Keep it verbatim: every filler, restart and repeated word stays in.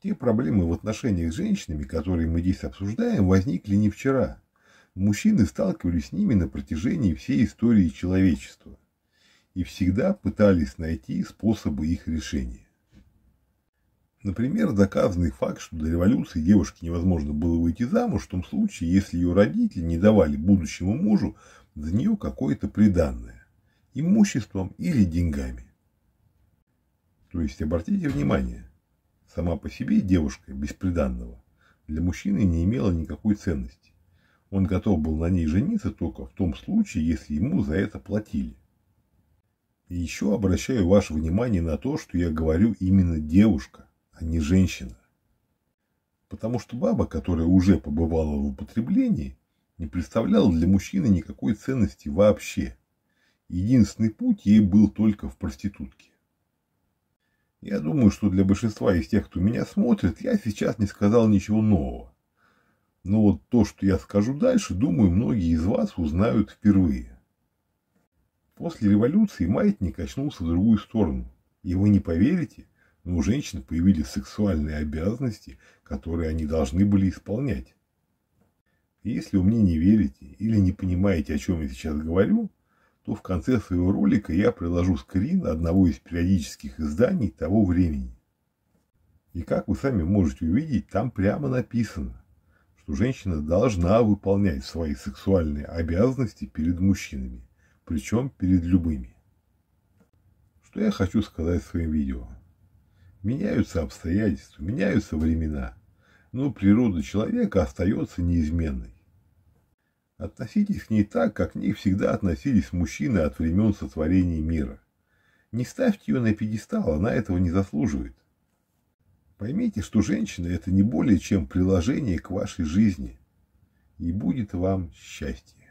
Те проблемы в отношениях с женщинами, которые мы здесь обсуждаем, возникли не вчера. Мужчины сталкивались с ними на протяжении всей истории человечества и всегда пытались найти способы их решения. Например, доказанный факт, что до революции девушке невозможно было выйти замуж в том случае, если ее родители не давали будущему мужу за нее какое-то приданное, имуществом или деньгами. То есть, обратите внимание, сама по себе девушка без приданного для мужчины не имела никакой ценности. Он готов был на ней жениться только в том случае, если ему за это платили. И еще обращаю ваше внимание на то, что я говорю именно девушка, а не женщина. Потому что баба, которая уже побывала в употреблении, не представляла для мужчины никакой ценности вообще. Единственный путь ей был только в проститутке. Я думаю, что для большинства из тех, кто меня смотрит, я сейчас не сказал ничего нового. Но вот то, что я скажу дальше, думаю, многие из вас узнают впервые. После революции маятник качнулся в другую сторону. И вы не поверите, но у женщин появились сексуальные обязанности, которые они должны были исполнять. И если вы мне не верите или не понимаете, о чем я сейчас говорю, то в конце своего ролика я приложу скрин одного из периодических изданий того времени. И как вы сами можете увидеть, там прямо написано, что женщина должна выполнять свои сексуальные обязанности перед мужчинами, причем перед любыми. Что я хочу сказать в своем видео? Меняются обстоятельства, меняются времена, но природа человека остается неизменной. Относитесь к ней так, как к ней всегда относились мужчины от времен сотворения мира. Не ставьте ее на пьедестал, она этого не заслуживает. Поймите, что женщина – это не более чем приложение к вашей жизни, и будет вам счастье.